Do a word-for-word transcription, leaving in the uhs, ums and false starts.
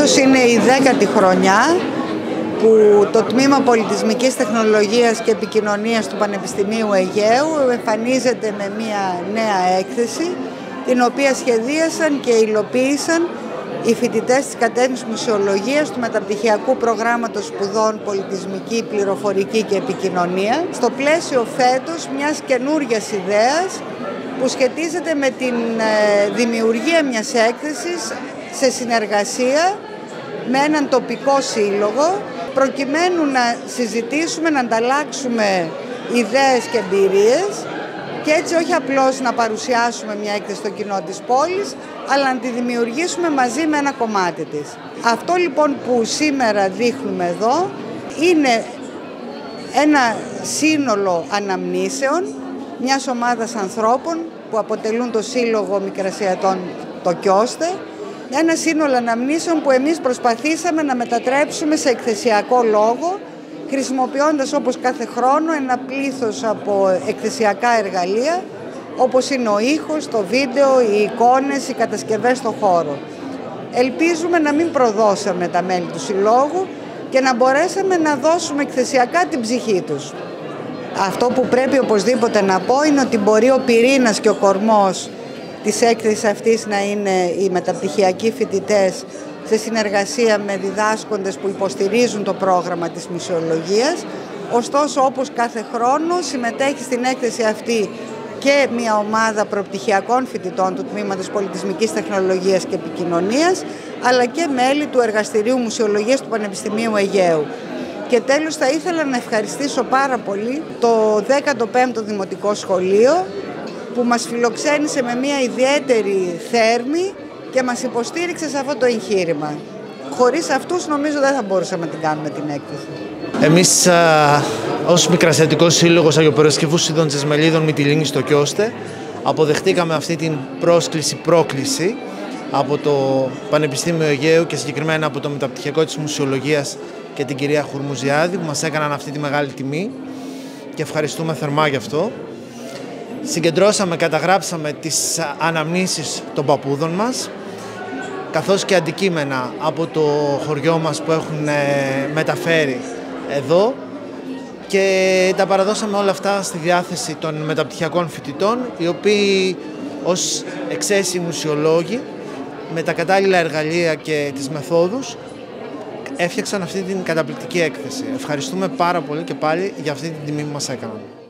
Φέτος είναι η δέκατη χρονιά που το Τμήμα Πολιτισμικής Τεχνολογίας και Επικοινωνίας του Πανεπιστημίου Αιγαίου εμφανίζεται με μια νέα έκθεση, την οποία σχεδίασαν και υλοποίησαν οι φοιτητές της κατεύθυνσης Μουσεολογίας του Μεταπτυχιακού Προγράμματος Σπουδών Πολιτισμική, Πληροφορική και Επικοινωνία, στο πλαίσιο φέτος μιας καινούργιας ιδέας που σχετίζεται με την δημιουργία μιας έκθεσης σε συνεργασία με έναν τοπικό σύλλογο, προκειμένου να συζητήσουμε, να ανταλλάξουμε ιδέες και εμπειρίες και έτσι όχι απλώς να παρουσιάσουμε μια έκθεση στο κοινό της πόλης, αλλά να τη δημιουργήσουμε μαζί με ένα κομμάτι της. Αυτό λοιπόν που σήμερα δείχνουμε εδώ είναι ένα σύνολο αναμνήσεων μιας ομάδας ανθρώπων που αποτελούν το Σύλλογο Μικρασιατών το Κιώστε, ένα σύνολο αναμνήσεων που εμείς προσπαθήσαμε να μετατρέψουμε σε εκθεσιακό λόγο, χρησιμοποιώντας όπως κάθε χρόνο ένα πλήθος από εκθεσιακά εργαλεία, όπως είναι ο ήχος, το βίντεο, οι εικόνες, οι κατασκευές στο χώρο. Ελπίζουμε να μην προδώσαμε τα μέλη του Συλλόγου και να μπορέσαμε να δώσουμε εκθεσιακά την ψυχή τους. Αυτό που πρέπει οπωσδήποτε να πω είναι ότι μπορεί ο πυρήνας και ο κορμός της έκθεσης αυτής να είναι οι μεταπτυχιακοί φοιτητές σε συνεργασία με διδάσκοντες που υποστηρίζουν το πρόγραμμα της μουσεολογίας. Ωστόσο, όπως κάθε χρόνο, συμμετέχει στην έκθεση αυτή και μια ομάδα προπτυχιακών φοιτητών του Τμήματος Πολιτισμικής Τεχνολογίας και Επικοινωνίας, αλλά και μέλη του Εργαστηρίου Μουσεολογίας του Πανεπιστημίου Αιγαίου. Και τέλος θα ήθελα να ευχαριστήσω πάρα πολύ το δέκατο πέμπτο Δημοτικό Σχολείο που μας φιλοξένησε με μια ιδιαίτερη θέρμη και μας υποστήριξε σε αυτό το εγχείρημα. Χωρίς αυτούς νομίζω δεν θα μπορούσαμε να την κάνουμε την έκθεση. Εμείς α, ως Μικρασιατικός Σύλλογος Αγιοπεροσκευού Σύντονης Μελίδων Μυτιλήνης στο Κιώστε αποδεχτήκαμε αυτή την πρόσκληση πρόκληση από το Πανεπιστήμιο Αιγαίου και συγκεκριμένα από το Μεταπτυχιακό της Μουσεολογίας και την κυρία Χουρμουζιάδη που μας έκαναν αυτή τη μεγάλη τιμή και ευχαριστούμε θερμά γι' αυτό. Συγκεντρώσαμε, καταγράψαμε τις αναμνήσεις των παππούδων μας, καθώς και αντικείμενα από το χωριό μας που έχουν μεταφέρει εδώ και τα παραδώσαμε όλα αυτά στη διάθεση των μεταπτυχιακών φοιτητών, οι οποίοι ως εξαίσιοι μουσεολόγοι με τα κατάλληλα εργαλεία και τις μεθόδους έφτιαξαν αυτή την καταπληκτική έκθεση. Ευχαριστούμε πάρα πολύ και πάλι για αυτή την τιμή που μας έκαναν.